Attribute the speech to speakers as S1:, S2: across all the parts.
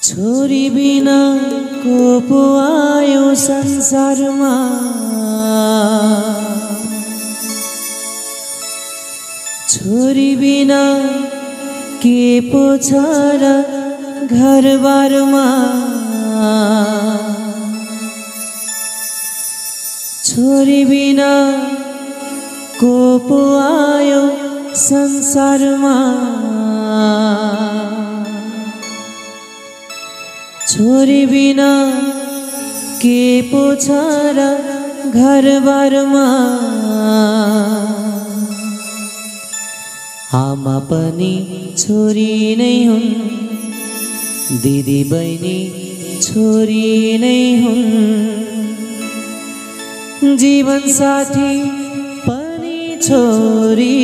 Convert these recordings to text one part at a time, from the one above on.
S1: छोरी बिना को पो आयो संसारमा, छोरी बिना के पो छ र घरबारमा, छोरी बिना को पो आयो संसारमा, छोरी बिना के पो छ र घरबारमा, आमा पनि छोरी नै हुन्, दिदी बहिनी छोरी नै हुन्, जीवन साथी पनि छोरी,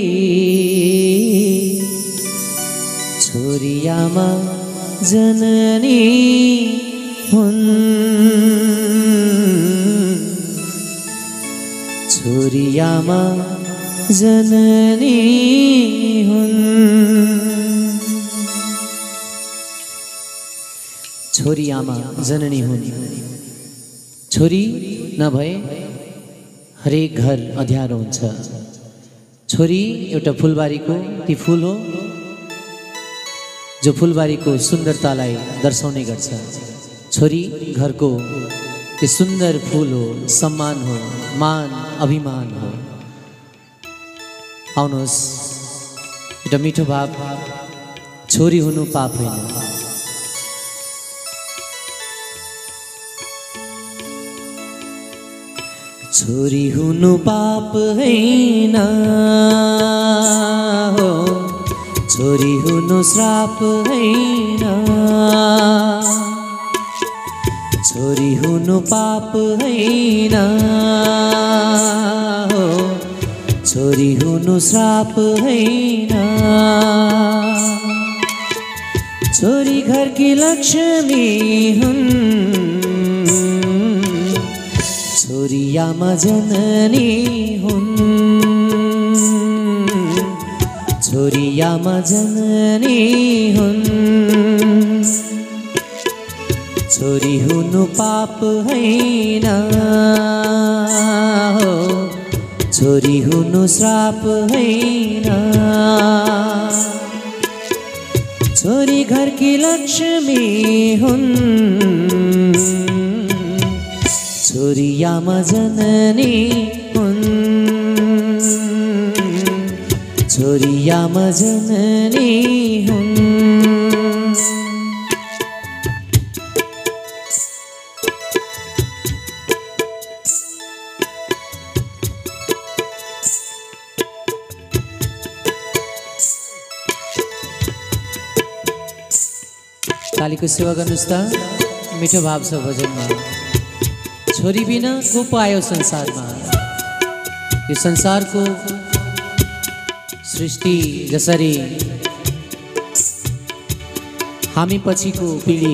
S1: छोरी आमा जननी हुन्, छोरी आमा जननी हुन्। छोरी आमा जननी हुन्। छोरी नभए हरेक घर अँध्यारो हुन्छ। छोरी एउटा फुलबारीको ती फुल हो जो फुलबारीको सुन्दरतालाई दर्शाउने गर्छ। छोरी घरको त्यो सुन्दर फुल हो, सम्मान हो, मान अभिमान हो। आउनुहोस् एउटा मिठो भाव, छोरी हुनु पाप होइन। छोरी हुनु पाप होइन हो, छोरी हुनु श्राप होइन, छोरी हुनु पाप होइन हो, छोरी हुनु श्राप होइन। छोरी घर की लक्ष्मी हुन्, छोरी आमा जननी हुन्, छोरी आमा जननी हुन्। छोरी हुनु पाप होइन हो, छोरी हुनु श्राप होइन। छोरी घर की लक्ष्मी हुन्, छोरी आमा जननी हुन्, छोरी आमा जननी हुन्। तालीको सेवा गर्नुस् त, मिठो भाव छ भजनमा। छोरी बिना को पो आयो संसारमा। यो संसारको सृष्टि जसरी हामी पछिको पिँढी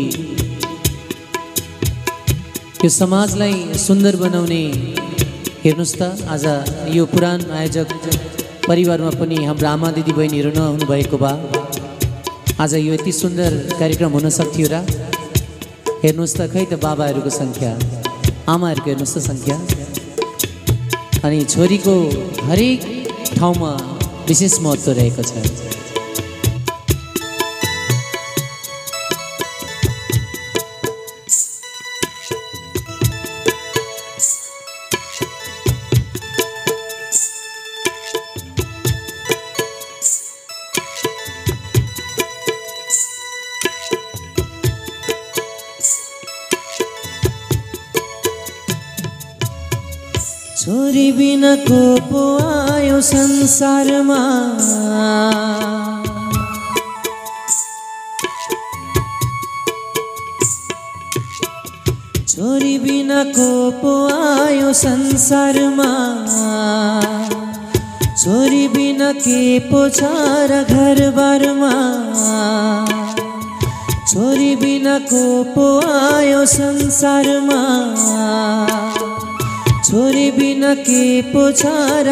S1: यो समाजलाई सुन्दर बनाउने, हेर्नुस् त आज यो पुराण आयोजक परिवारमा पनि हाम्रो आमा दिदी बहिनीहरू नहुनु भएको भए आज यो यति सुन्दर कार्यक्रम हुन सक्थ्यो र। हेर्नुस् त, खै त बाबाहरूको सङ्ख्या, आमाहरूको हेर्नुस् त सङ्ख्या। अनि छोरीको हरेक ठाउँमा विशेष महत्त्व रहेको छ। छोरी बिना को पो आयो संसारमा, छोरी बिना को पो आयो संसारमा, छोरी बिना के पो छ र घरबारमा, छोरी बिना को पो आयो संसारमा, छोरी बिना के पो छ र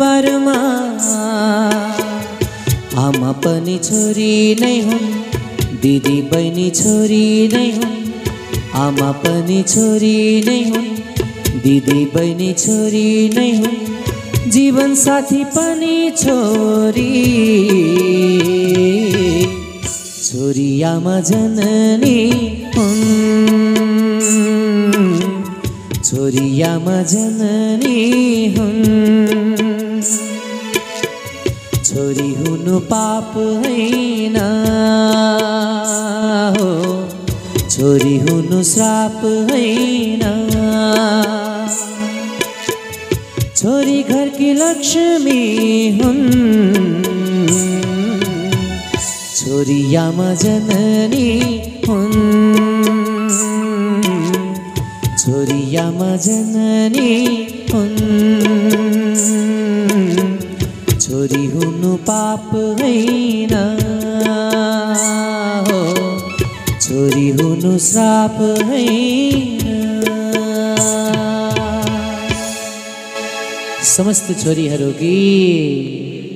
S1: घरबारमा। आमा पनि छोरी नै हुन्, दिदी बहिनी छोरी नै हुन्, आमा पनि छोरी नै हुन्, दिदी बहिनी छोरी नै हुन्, जीवन साथी पनि छोरी। छोरी आमा जननी हुन्, छोरी आमा जननी हुन्। छोरी हुनु पाप होइन हो, छोरी हुनु श्राप होइन। छोरी घरकी लक्ष्मी हुन्, छोरी आमा जननी हुन्, छोरी आमा जननी हुन्। छोरी हुनु पाप होइन हो, छोरी हुनु श्राप होइन। समस्त छोरीहरूकी